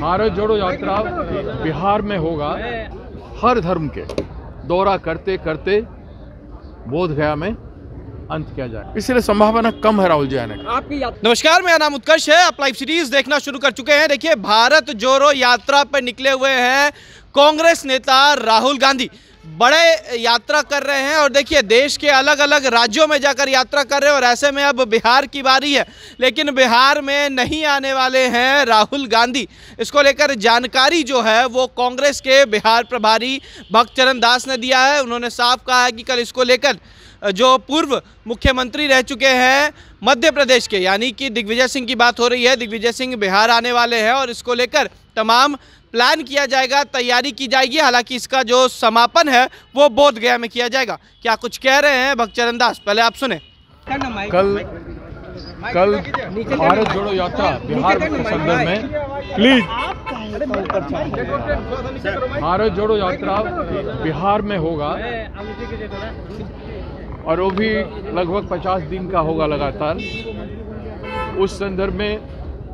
भारत जोड़ो यात्रा बिहार में होगा। हर धर्म के दौरा करते करते बोध गया में अंत किया जाए, इसलिए संभावना कम है राहुल जी आने का। नमस्कार, मेरा नाम उत्कर्ष है। आप लाइव सीरीज देखना शुरू कर चुके हैं। देखिए, भारत जोड़ो यात्रा पर निकले हुए हैं कांग्रेस नेता राहुल गांधी। बड़े यात्रा कर रहे हैं और देखिए देश के अलग अलग राज्यों में जाकर यात्रा कर रहे हैं और ऐसे में अब बिहार की बारी है, लेकिन बिहार में नहीं आने वाले हैं राहुल गांधी। इसको लेकर जानकारी जो है वो कांग्रेस के बिहार प्रभारी भक्तचरण दास ने दिया है। उन्होंने साफ कहा है कि कल इसको लेकर जो पूर्व मुख्यमंत्री रह चुके हैं मध्य प्रदेश के, यानी कि दिग्विजय सिंह की बात हो रही है, दिग्विजय सिंह बिहार आने वाले हैं और इसको लेकर तमाम प्लान किया जाएगा, तैयारी की जाएगी। हालांकि इसका जो समापन है वो बोध गया में किया जाएगा। क्या कुछ कह रहे हैं भक्तचरण दास, पहले आप सुने। कल भारत जोड़ो यात्रा बिहार के संदर्भ में प्लीज भारत जोड़ो यात्रा बिहार में होगा और वो भी लगभग 50 दिन का होगा लगातार। उस संदर्भ में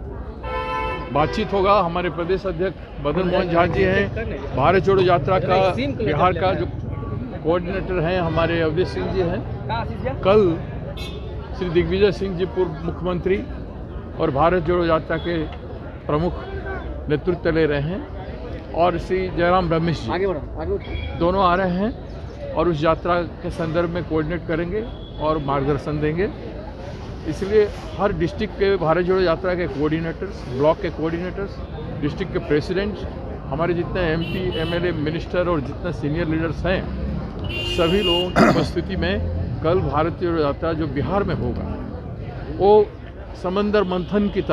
बातचीत होगा। हमारे प्रदेश अध्यक्ष मदन मोहन झा जी हैं, भारत जोड़ो यात्रा का बिहार का जो कोऑर्डिनेटर हैं हमारे अवधेश सिंह जी हैं। कल श्री दिग्विजय सिंह जी पूर्व मुख्यमंत्री और भारत जोड़ो यात्रा के प्रमुख नेतृत्व ले रहे हैं और श्री जयराम रमेश जी दोनों आ रहे हैं और उस यात्रा के संदर्भ में कोऑर्डिनेट करेंगे और मार्गदर्शन देंगे। इसलिए हर डिस्ट्रिक्ट के भारत जोड़ो यात्रा के कोऑर्डिनेटर्स, ब्लॉक के कोऑर्डिनेटर्स, डिस्ट्रिक्ट के प्रेसिडेंट्स, हमारे जितने एमपी, एमएलए, मिनिस्टर और जितने सीनियर लीडर्स हैं, सभी लोगों की उपस्थिति में कल भारत जोड़ो यात्रा जो बिहार में होगा वो समंदर मंथन की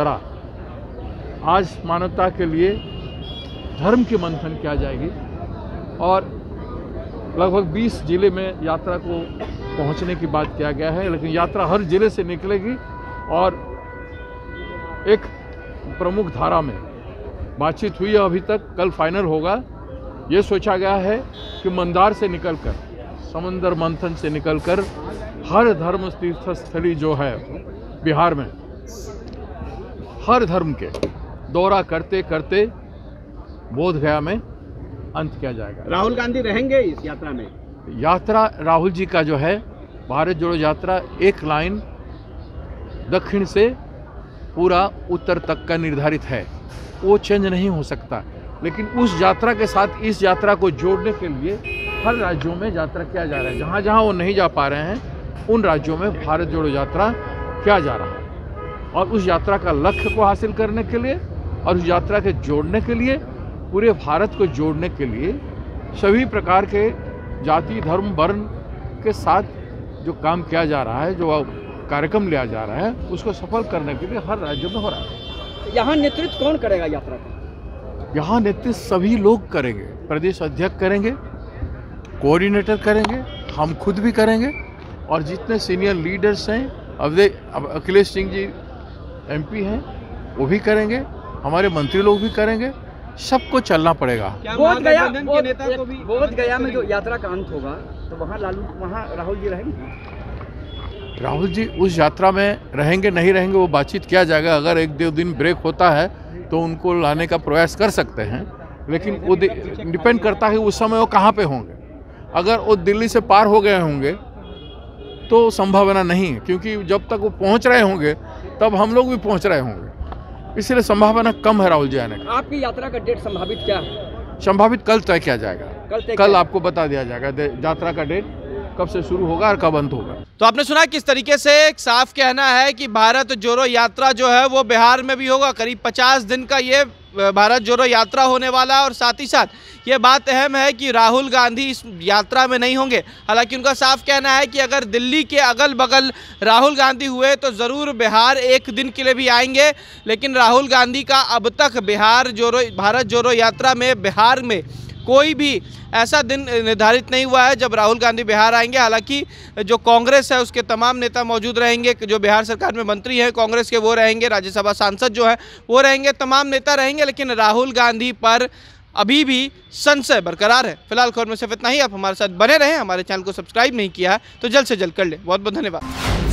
तरह आज मानवता के लिए धर्म की मंथन किया जाएगी और लगभग 20 जिले में यात्रा को पहुंचने की बात किया गया है, लेकिन यात्रा हर जिले से निकलेगी और एक प्रमुख धारा में बातचीत हुई है अभी तक, कल फाइनल होगा। ये सोचा गया है कि मंदार से निकलकर, समंदर मंथन से निकलकर हर धर्म तीर्थस्थली जो है बिहार में, हर धर्म के दौरा करते करते बोध गया में अंत किया जाएगा। राहुल गांधी रहेंगे इस यात्रा में? यात्रा राहुल जी का जो है भारत जोड़ो यात्रा एक लाइन दक्षिण से पूरा उत्तर तक का निर्धारित है, वो चेंज नहीं हो सकता। लेकिन उस यात्रा के साथ इस यात्रा को जोड़ने के लिए हर राज्यों में यात्रा किया जा रहा है। जहाँ जहाँ वो नहीं जा पा रहे हैं उन राज्यों में भारत जोड़ो यात्रा किया जा रहा है और उस यात्रा का लक्ष्य को हासिल करने के लिए और उस यात्रा के जोड़ने के लिए, पूरे भारत को जोड़ने के लिए सभी प्रकार के जाति, धर्म, वर्ण के साथ जो काम किया जा रहा है, जो कार्यक्रम लिया जा रहा है, उसको सफल करने के लिए हर राज्यों में हो रहा है। यहाँ नेतृत्व कौन करेगा यात्रा का? यहाँ नेतृत्व सभी लोग करेंगे। प्रदेश अध्यक्ष करेंगे, कोऑर्डिनेटर करेंगे, हम खुद भी करेंगे और जितने सीनियर लीडर्स हैं, अखिलेश सिंह जी एमपी हैं वो भी करेंगे, हमारे मंत्री लोग भी करेंगे, सबको चलना पड़ेगा। बोध गया में जो यात्रा का अंत होगा तो वहाँ राहुल जी रहेंगे? राहुल जी उस यात्रा में रहेंगे नहीं रहेंगे वो बातचीत किया जाएगा। अगर 1-2 दिन ब्रेक होता है तो उनको लाने का प्रयास कर सकते हैं, लेकिन वो डिपेंड करता है उस समय वो कहाँ पे होंगे। अगर वो दिल्ली से पार हो गए होंगे तो संभावना नहीं है, क्योंकि जब तक वो पहुँच रहे होंगे तब हम लोग भी पहुँच रहे होंगे, इसलिए संभावना कम है राहुल जी आने का। आपकी यात्रा का डेट संभावित क्या है? संभावित कल तय किया जाएगा। कल आपको बता दिया जाएगा यात्रा का डेट कब से शुरू होगा और कब अंत होगा। तो आपने सुना किस तरीके से एक साफ कहना है कि भारत जोड़ो यात्रा जो है वो बिहार में भी होगा। करीब 50 दिन का ये भारत जोड़ो यात्रा होने वाला है और साथ ही साथ ये बात अहम है कि राहुल गांधी इस यात्रा में नहीं होंगे। हालांकि उनका साफ कहना है कि अगर दिल्ली के अगल बगल राहुल गांधी हुए तो ज़रूर बिहार एक दिन के लिए भी आएंगे, लेकिन राहुल गांधी का अब तक भारत जोड़ो यात्रा में बिहार में कोई भी ऐसा दिन निर्धारित नहीं हुआ है जब राहुल गांधी बिहार आएंगे। हालांकि जो कांग्रेस है उसके तमाम नेता मौजूद रहेंगे, जो बिहार सरकार में मंत्री हैं कांग्रेस के वो रहेंगे, राज्यसभा सांसद जो हैं वो रहेंगे, तमाम नेता रहेंगे, लेकिन राहुल गांधी पर अभी भी संशय बरकरार है। फिलहाल खबर में सिर्फ इतना ही। आप हमारे साथ बने रहें, हमारे चैनल को सब्सक्राइब नहीं किया है तो जल्द से जल्द कर लें। बहुत बहुत धन्यवाद।